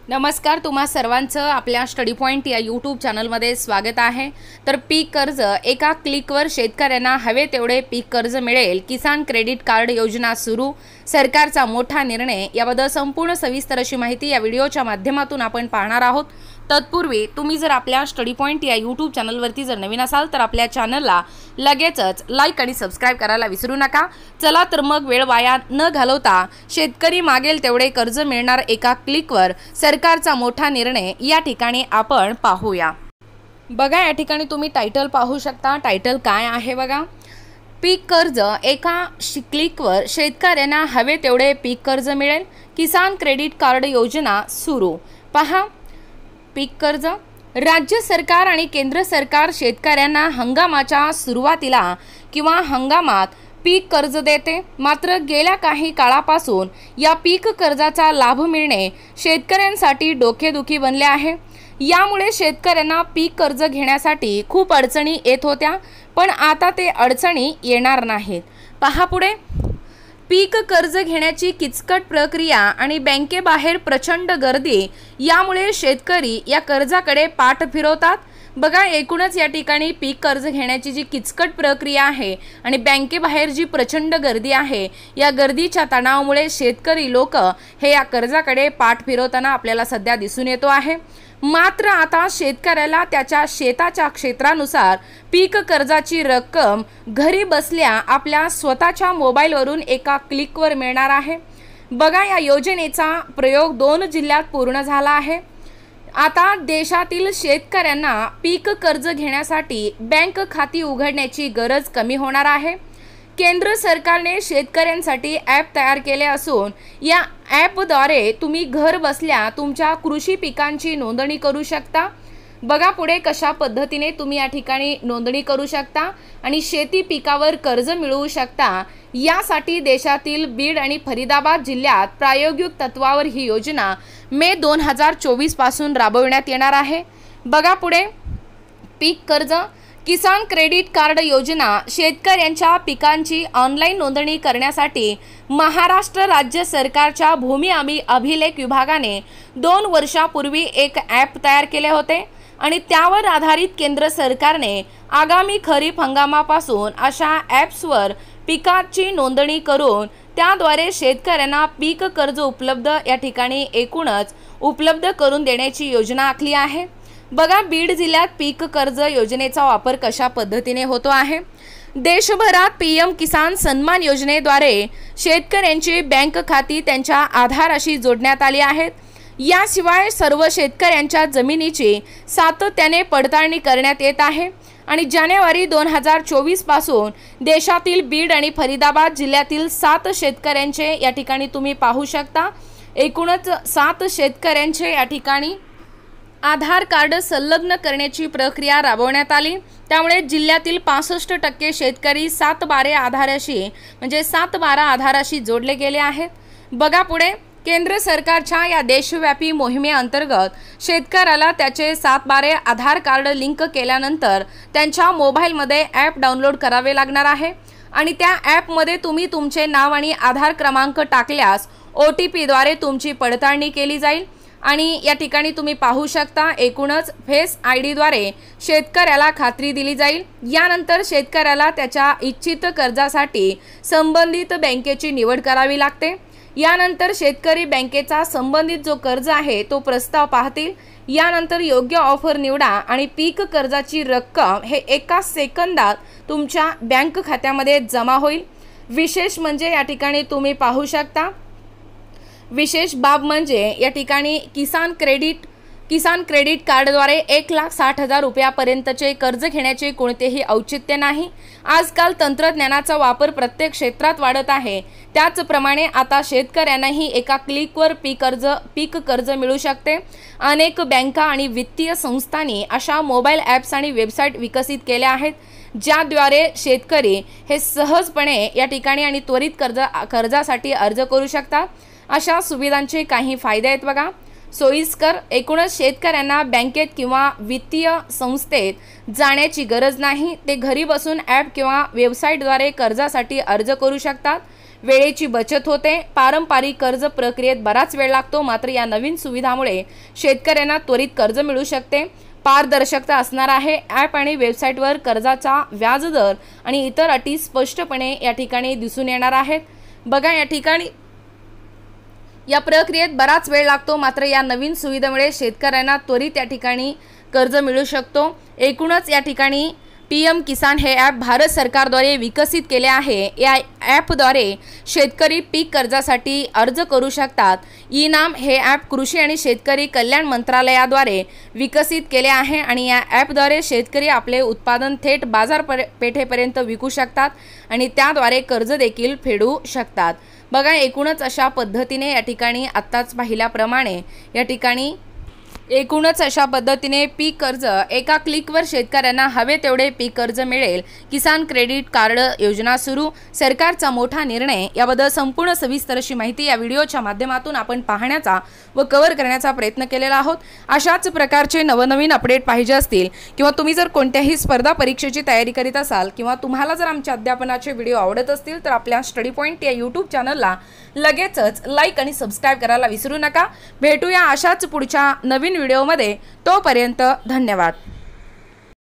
नमस्कार, तुम्हा सर्वांचं आपल्या स्टडी पॉइंट या यूट्यूब चॅनलमध्ये स्वागत आहे। तर पीक कर्ज एका क्लिकवर शेतकऱ्यांना हवे तेवढे पीक कर्ज मिळेल। किसान क्रेडिट कार्ड योजना सुरू, सरकारचा मोठा निर्णय याबद्दल संपूर्ण सविस्तर अशी माहिती या व्हिडिओच्या माध्यमातून आपण पाहणार आहोत। तत्पूर्वी तुम्ही जर आपल्या स्टडी पॉइंट या यूट्यूब चॅनलवरती जर नवीन असाल तर आपल्या चॅनलला लगेचच लाईक आणि सबस्क्राइब करायला विसरू नका। चला तर मग वेळ वाया न घालवता शेतकरी मागेल तेवढे कर्ज मिळणार एका क्लिकवर, सरकारचा मोठा निर्णय या ठिकाणी आपण पाहूया। बघा, या ठिकाणी तुम्ही टायटल पाहू शकता। टायटल काय आहे बघा, पीक कर्ज एका क्लिकवर शेतकऱ्यांना हवे तेवढे पीक कर्ज मिळेल। किसान क्रेडिट कार्ड योजना सुरू। पहा, पीक कर्ज राज्य सरकार आणि केंद्र सरकार शेतकऱ्यांना हंगामाच्या सुरुवातीला किंवा हंगामात पीक कर्ज देते। मात्र गेल्या काही काळापासून या पीक कर्जाचा लाभ मिळणे शेतकऱ्यांसाठी डोकेदुखी बनले आहे। यामुळे शेतकऱ्यांना पीक कर्ज घेण्यासाठी खूप अडचणी येत होत्या, पण आता ते अडचणी येणार नाहीत। पहा पुढे, पीक कर्ज घेण्याची किचकट प्रक्रिया आणि बँकेबाहेर प्रचंड गर्दी यामुळे शेतकरी या कर्जाकडे पाठ फिरवतात। बघा, एकूणच या ठिकाणी पीक कर्ज घेण्याची जी किचकट प्रक्रिया आहे आणि बँकेबाहेर जी प्रचंड गर्दी आहे, या गर्दीच्या तणावामुळे शेतकरी लोक हे या कर्जाकडे पाठ फिरवताना आपल्याला सध्या दिसून येतो आहे। मात्र आता शेतकऱ्याला त्याच्या शेताच्या क्षेत्रानुसार पीक कर्जाची रक्कम घरी बसल्या आपल्या स्वतःच्या मोबाईलवरून एका क्लिकवर मिळणार आहे। बघा, या योजनेचा प्रयोग 2 जिल्ह्यात पूर्ण झाला आहे। आता देशातील शेतकऱ्यांना पीक कर्ज घेण्यासाठी बँक खाती उघडण्याची गरज कमी होणार आहे। केंद्र सरकारने शेतकऱ्यांसाठी ॲप तयार केले असून या ॲपद्वारे तुम्ही घर बसल्या तुमच्या कृषी पिकांची नोंदणी करू शकता। बघा पुढे कशा पद्धतीने तुम्ही या ठिकाणी नोंदणी करू शकता आणि शेती पिकावर कर्ज मिळवू शकता। यासाठी देशातील बीड आणि फरीदाबाद जिल्ह्यात प्रायोगिक तत्वावर ही योजना मे 2024 पासून राबविण्यात येणार आहे। बघा पुढे, पीक कर्ज किसान क्रेडिट कार्ड योजना शेतकऱ्यांच्या पिकांची ऑनलाईन नोंदणी करण्यासाठी महाराष्ट्र राज्य सरकारच्या भूमी अभिलेख विभागाने 2 वर्षापूर्वी एक ॲप तयार केले होते आणि त्यावर आधारित केंद्र सरकारने आगामी खरीप हंगामापासून अशा ॲप्सवर पिकाची नोंदणी करून त्याद्वारे शेतकऱ्यांना पीक कर्ज उपलब्ध या ठिकाणी एकूणच उपलब्ध करून देण्याची योजना आखली आहे। बघा, बीड जिल्ह्यात पीक कर्ज योजनेचा वापर कशा पद्धतीने होतो आहे। देशभरात पीएम किसान सन्मान योजनेद्वारे शेतकऱ्यांची बँक खाती त्यांच्या आधाराशी जोडण्यात आली आहेत। याशिवाय सर्व शेतकऱ्यांच्या जमिनीची सातत्याने पडताळणी करण्यात येत आहे आणि जानेवारी 2024 पासून देशातील बीड आणि फरीदाबाद जिल्ह्यातील 7 शेतकऱ्यांचे या ठिकाणी तुम्ही पाहू शकता, एकूणच 7 शेतकऱ्यांचे या ठिकाणी आधार कार्ड संलग्न करण्याची प्रक्रिया राबवण्यात आली। त्यामुळे जिल्ह्यातील 65% शेतकरी 7/12 आधाराशी म्हणजे 7/12 आधाराशी जोडले गेले आहेत। बघा पुढे, केंद्र सरकारच्या या देशव्यापी मोहिमेअंतर्गत शेतकऱ्याला त्याचे 7/12 आधार कार्ड लिंक केल्यानंतर त्यांच्या मोबाईलमध्ये ॲप डाउनलोड करावे लागणार आहे आणि त्या ॲपमध्ये तुम्ही तुमचे नाव आणि आधार क्रमांक टाकल्यास OTP द्वारे तुमची पडताळणी केली जाईल आणि या ठिकाणी तुम्ही पाहू शकता, एकूणच फेस ID द्वारे शेतकऱ्याला खात्री दिली जाईल। यानंतर शेतकऱ्याला त्याच्या इच्छित कर्जासाठी संबंधित बँकेची निवड करावी लागते। यानंतर शेतकरी बँकेचा संबंधित जो कर्ज आहे तो प्रस्ताव पाहतील। यानंतर योग्य ऑफर निवडा आणि पीक कर्जाची रक्कम हे एका सेकंदात तुमच्या बँक खात्यामध्ये जमा होईल। विशेष म्हणजे या ठिकाणी तुम्ही पाहू शकता, विशेष बाब म्हणजे या ठिकाणी किसान क्रेडिट कार्डद्वारे 1,60,000 रुपयापर्यंतचे कर्ज घेण्याचे कोणतेही औचित्य नाही। आजकाल तंत्रज्ञानाचा वापर प्रत्येक क्षेत्रात वाढत आहे, त्याचप्रमाणे आता शेतकऱ्यांनाही एका क्लिकवर पीक कर्ज मिळू शकते। अनेक बँका आणि वित्तीय संस्थांनी अशा मोबाईल ॲप्स आणि वेबसाईट विकसित केल्या आहेत, ज्याद्वारे शेतकरी हे सहजपणे या ठिकाणी आणि त्वरित कर्जासाठी अर्ज करू शकतात। अशा सुविधांचे काही फायदे आहेत बघा, सोयीस्कर। एकूणच शेतकऱ्यांना बँकेत किंवा वित्तीय संस्थेत जाण्याची गरज नाही, ते घरी बसून ॲप किंवा वेबसाईटद्वारे कर्जासाठी अर्ज करू शकतात। वेळेची बचत होते। पारंपरिक कर्ज प्रक्रियेत बराच वेळ लागतो, मात्र या नवीन सुविधामुळे शेतकऱ्यांना त्वरित कर्ज मिळू शकते। पारदर्शकता असणार आहे। ॲप आणि वेबसाईटवर कर्जाचा व्याजदर आणि इतर अटी स्पष्टपणे या ठिकाणी दिसून येणार आहेत। बघा, या ठिकाणी या प्रक्रियेत बराच वेळ लागतो, मात्र या नवीन सुविधेमुळे शेतकऱ्यांना त्वरित या ठिकाणी कर्ज मिळू शकतो। एकूणच या ठिकाणी PM किसान हे ॲप भारत सरकारद्वारे विकसित केले आहे। या ॲपद्वारे शेतकरी पीक कर्जासाठी अर्ज करू शकतात। ई-नाम हे ॲप कृषी आणि शेतकरी कल्याण मंत्रालयाद्वारे विकसित केले आहे आणि या ॲपद्वारे शेतकरी आपले उत्पादन थेट बाजारपेठेपर्यंत विकू शकतात आणि त्याद्वारे कर्ज देखील फेडू शकतात। बघा, एकूणच अशा पद्धतीने या ठिकाणी आत्ताच पाहिल्याप्रमाणे या ठिकाणी पीक कर्ज एका क्लिकवर शेतकऱ्यांना हवे तेवढे पीक कर्ज मिळेल। किसान क्रेडिट कार्ड योजना सुरू, सरकारचा मोठा निर्णय। याबद्दल संपूर्ण सविस्तर अशी माहिती या व्हिडिओच्या माध्यमातून आपण पाहण्याचा व कव्हर करण्याचा प्रयत्न केलेला आहोत। अशाच प्रकारचे नवनवीन अपडेट पाहिजे असतील किंवा तुम्ही जर कोणत्याही स्पर्धा परीक्षेची तयारी करीत असाल किंवा तुम्हाला जर आमच्या अध्यापनाचे व्हिडिओ आवडत असतील तर आपल्या स्टडी पॉइंट या YouTube चॅनलला लगेचच लाईक आणि सबस्क्राइब करायला विसरू नका। भेटूया अशाच पुढच्या नवीन व्हिडिओमध्ये। तोपर्यंत धन्यवाद।